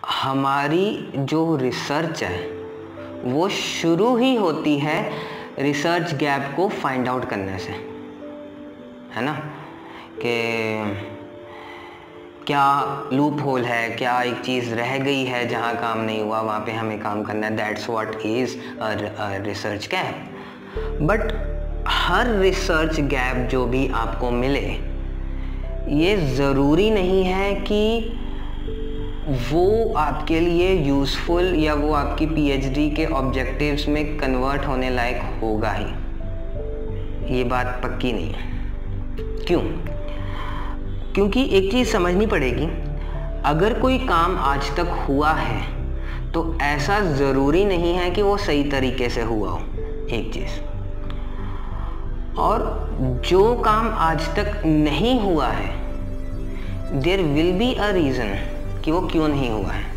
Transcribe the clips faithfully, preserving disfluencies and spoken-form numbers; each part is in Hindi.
हमारी जो रिसर्च है वो शुरू ही होती है रिसर्च गैप को फाइंड आउट करने से, है ना, कि क्या लूप होल है, क्या एक चीज़ रह गई है जहाँ काम नहीं हुआ, वहाँ पे हमें काम करना है। That's what is a research gap. But हर रिसर्च गैप जो भी आपको मिले, ये ज़रूरी नहीं है कि वो आपके लिए यूज़फुल या वो आपकी पीएचडी के ऑब्जेक्टिव्स में कन्वर्ट होने लायक होगा ही। ये बात पक्की नहीं है। क्यों? क्योंकि एक चीज़ समझनी पड़ेगी, अगर कोई काम आज तक हुआ है तो ऐसा ज़रूरी नहीं है कि वो सही तरीके से हुआ हो, एक चीज़। और जो काम आज तक नहीं हुआ है, there will be a reason कि वो क्यों नहीं हुआ है,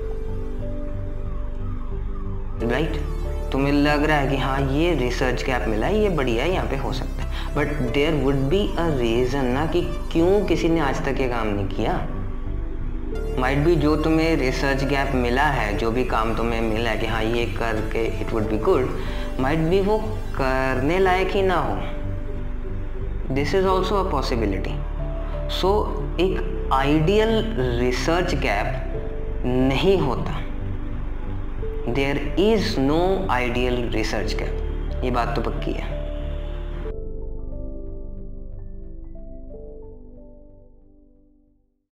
राइट right? तुम्हें लग रहा है कि हाँ ये रिसर्च गैप मिला है, ये बढ़िया है, यहाँ पे हो सकता है, but there would be a reason ना कि क्यों किसी ने आज तक ये काम नहीं किया। माइट बी जो तुम्हें रिसर्च गैप मिला है, जो भी काम तुम्हें मिला है कि हाँ ये करके it would be good, might be वो करने लायक ही ना हो। This is also a possibility. So एक आइडियल रिसर्च गैप नहीं होता। There is no ideal research gap, ये बात तो पक्की है।